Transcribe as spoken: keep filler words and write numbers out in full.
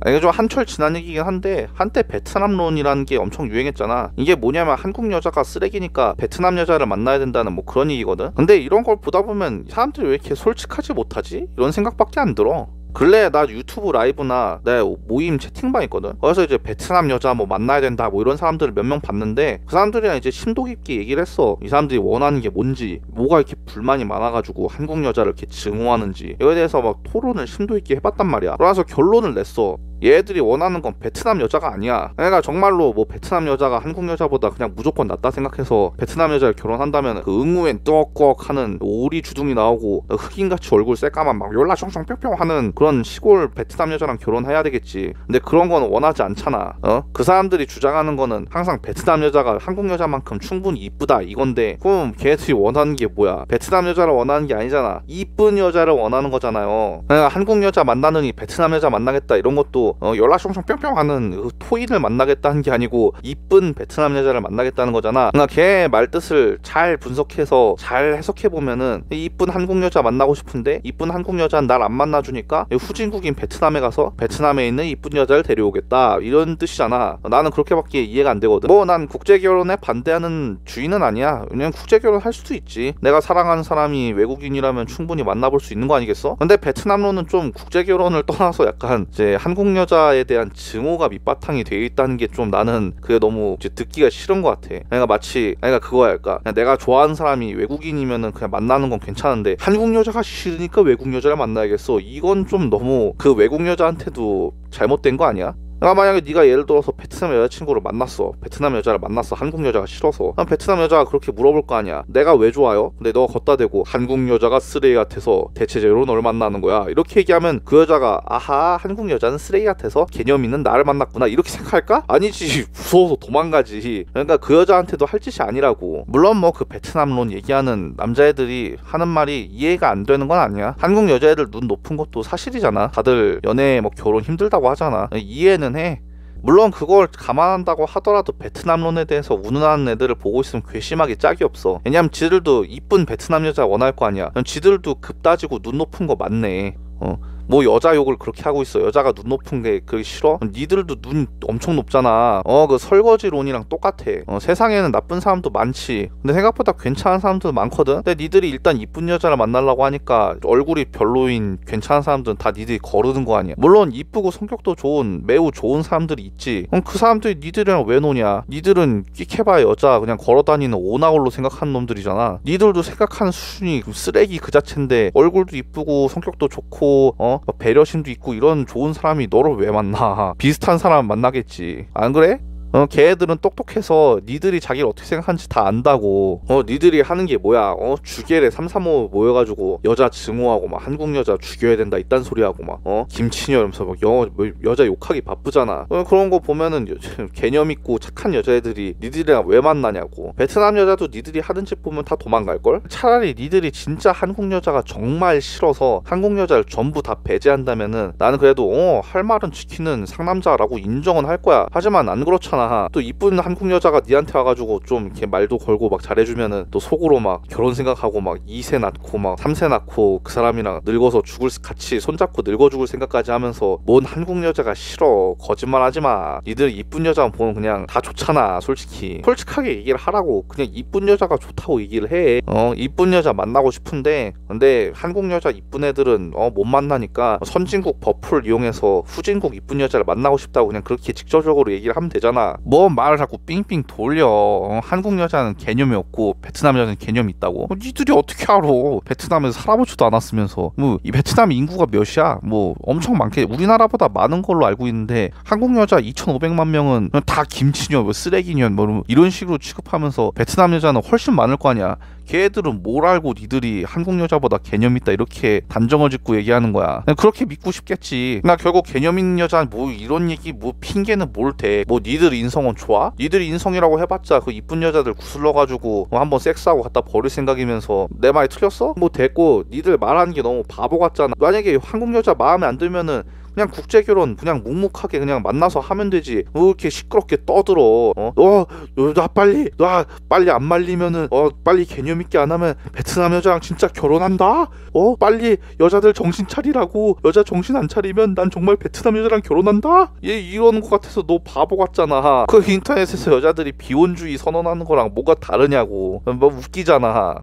이게 좀 한철 지난 얘기긴 한데 한때 베트남론이라는 게 엄청 유행했잖아. 이게 뭐냐면 한국 여자가 쓰레기니까 베트남 여자를 만나야 된다는 뭐 그런 얘기거든. 근데 이런 걸 보다 보면 사람들이 왜 이렇게 솔직하지 못하지? 이런 생각밖에 안 들어. 근래 나 유튜브 라이브나 내 모임 채팅방 있거든. 거기서 이제 베트남 여자 뭐 만나야 된다 뭐 이런 사람들을 몇 명 봤는데 그 사람들이랑 이제 심도 깊게 얘기를 했어. 이 사람들이 원하는 게 뭔지, 뭐가 이렇게 불만이 많아가지고 한국 여자를 이렇게 증오하는지 이거에 대해서 막 토론을 심도 있게 해봤단 말이야. 그러면서 결론을 냈어. 얘들이 원하는 건 베트남 여자가 아니야. 그러니까 정말로 뭐 베트남 여자가 한국 여자보다 그냥 무조건 낫다 생각해서 베트남 여자를 결혼한다면 그 응우엔 뚜벅 하는 오리 주둥이 나오고 흑인같이 얼굴 새까만 막 열라 숑숑 뿅뿅 하는 그런 시골 베트남 여자랑 결혼해야 되겠지. 근데 그런 건 원하지 않잖아. 어? 그 사람들이 주장하는 거는 항상 베트남 여자가 한국 여자만큼 충분히 이쁘다 이건데, 그럼 걔들이 원하는 게 뭐야? 베트남 여자를 원하는 게 아니잖아. 이쁜 여자를 원하는 거잖아요. 그러니까 한국 여자 만나느니 베트남 여자 만나겠다 이런 것도 어, 열라숑숑 뿅뿅 하는 그 토인을 만나겠다는 게 아니고 이쁜 베트남 여자를 만나겠다는 거잖아. 그러니까 걔 말뜻을 잘 분석해서 잘 해석해보면은 이쁜 한국 여자 만나고 싶은데 이쁜 한국 여자는 날 안 만나주니까 후진국인 베트남에 가서 베트남에 있는 이쁜 여자를 데려오겠다 이런 뜻이잖아. 나는 그렇게밖에 이해가 안 되거든. 뭐 난 국제결혼에 반대하는 주의는 아니야. 왜냐면 국제결혼 할 수도 있지. 내가 사랑하는 사람이 외국인이라면 충분히 만나볼 수 있는 거 아니겠어? 근데 베트남로는 좀 국제결혼을 떠나서 약간 이제 한국 여자에 대한 증오가 밑바탕이 되어 있다는 게 좀 나는 그게 너무 이제 듣기가 싫은 것 같아. 그러니까 마치 그러니까 그거야. 그러니까 내가 좋아하는 사람이 외국인이면은 그냥 만나는 건 괜찮은데 한국 여자가 싫으니까 외국 여자를 만나야겠어. 이건 좀 너무 그 외국 여자한테도 잘못된 거 아니야? 그러니까 만약에 네가 예를 들어서 베트남 여자친구를 만났어. 베트남 여자를 만났어. 한국 여자가 싫어서. 그럼 베트남 여자가 그렇게 물어볼 거 아니야. 내가 왜 좋아요? 근데 너가 걷다 대고 한국 여자가 쓰레기 같아서 대체적으로 널 만나는 거야. 이렇게 얘기하면 그 여자가 아하 한국 여자는 쓰레기 같아서 개념 있는 나를 만났구나 이렇게 생각할까? 아니지. 무서워서 도망가지. 그러니까 그 여자한테도 할 짓이 아니라고. 물론 뭐 그 베트남론 얘기하는 남자애들이 하는 말이 이해가 안 되는 건 아니야. 한국 여자애들 눈 높은 것도 사실이잖아. 다들 연애 뭐 결혼 힘들다고 하잖아. 이해는 해. 물론 그걸 감안한다고 하더라도 베트남론에 대해서 운운하는 애들을 보고 있으면 괘씸하게 짝이 없어. 왜냐면 지들도 이쁜 베트남 여자 원할 거 아니야. 지들도 급 따지고 눈 높은 거 맞네. 어. 뭐 여자 욕을 그렇게 하고 있어. 여자가 눈 높은 게 그게 싫어? 니들도 눈 엄청 높잖아. 어 그 설거지론이랑 똑같아. 어, 세상에는 나쁜 사람도 많지. 근데 생각보다 괜찮은 사람도 많거든. 근데 니들이 일단 이쁜 여자를 만나려고 하니까 얼굴이 별로인 괜찮은 사람들은 다 니들이 거르는 거 아니야. 물론 이쁘고 성격도 좋은 매우 좋은 사람들이 있지. 그럼 그 사람들이 니들이랑 왜 노냐? 니들은 끽해봐야 여자 그냥 걸어다니는 오나홀로 생각하는 놈들이잖아. 니들도 생각하는 수준이 쓰레기 그 자체인데 얼굴도 이쁘고 성격도 좋고 어 배려심도 있고 이런 좋은 사람이 너를 왜 만나? 비슷한 사람 만나겠지. 안 그래? 어, 걔들은 똑똑해서 니들이 자기를 어떻게 생각하는지 다 안다고. 어, 니들이 하는 게 뭐야? 어, 주계래 삼삼오오 모여가지고 여자 증오하고 막 한국 여자 죽여야 된다 이딴 소리하고 막 어, 김치녀 이러면서 막 여, 여자 욕하기 바쁘잖아. 어, 그런 거 보면은 개념 있고 착한 여자애들이 니들이랑 왜 만나냐고. 베트남 여자도 니들이 하는 짓 보면 다 도망갈걸? 차라리 니들이 진짜 한국 여자가 정말 싫어서 한국 여자를 전부 다 배제한다면은 나는 그래도 어, 할 말은 지키는 상남자라고 인정은 할 거야. 하지만 안 그렇잖아. 또 이쁜 한국 여자가 니한테 와가지고 좀 이렇게 말도 걸고 막 잘해주면은 또 속으로 막 결혼 생각하고 막 이 세 낳고 막 삼 세 낳고 그 사람이랑 늙어서 죽을 같이 손잡고 늙어 죽을 생각까지 하면서 뭔 한국 여자가 싫어. 거짓말 하지마. 니들 이쁜 여자 보면 그냥 다 좋잖아. 솔직히 솔직하게 얘기를 하라고. 그냥 이쁜 여자가 좋다고 얘기를 해. 어 이쁜 여자 만나고 싶은데 근데 한국 여자 이쁜 애들은 어 못 만나니까 선진국 버프를 이용해서 후진국 이쁜 여자를 만나고 싶다고 그냥 그렇게 직접적으로 얘기를 하면 되잖아. 뭐 말을 자꾸 삥삥 돌려. 어, 한국 여자는 개념이 없고 베트남 여자는 개념이 있다고. 어, 니들이 어떻게 알아? 베트남에서 살아보지도 않았으면서. 뭐 이 베트남 인구가 몇이야? 뭐 엄청 많게 우리나라보다 많은 걸로 알고 있는데 한국 여자 이천오백만 명은 다 김치년 뭐 쓰레기년 뭐 이런 식으로 취급하면서 베트남 여자는 훨씬 많을 거 아니야. 걔들은 뭘 알고 니들이 한국 여자보다 개념 있다 이렇게 단정을 짓고 얘기하는 거야. 그렇게 믿고 싶겠지. 나 결국 개념 있는 여자 뭐 이런 얘기 뭐 핑계는 뭘 대. 뭐 니들 인성은 좋아? 니들 인성이라고 해봤자 그 이쁜 여자들 구슬러가지고 뭐 한번 섹스하고 갖다 버릴 생각이면서 내 말이 틀렸어? 뭐 됐고 니들 말하는 게 너무 바보 같잖아. 만약에 한국 여자 마음에 안 들면은 그냥 국제결혼 그냥 묵묵하게 그냥 만나서 하면 되지. 왜 이렇게 시끄럽게 떠들어? 어, 너, 나 빨리 나 빨리 안 말리면은 어 빨리 개념 있게 안 하면 베트남 여자랑 진짜 결혼한다. 어 빨리 여자들 정신 차리라고. 여자 정신 안 차리면 난 정말 베트남 여자랑 결혼한다. 얘 이러는 것 같아서 너 바보 같잖아. 그 인터넷에서 여자들이 비혼주의 선언하는 거랑 뭐가 다르냐고. 뭐 웃기잖아.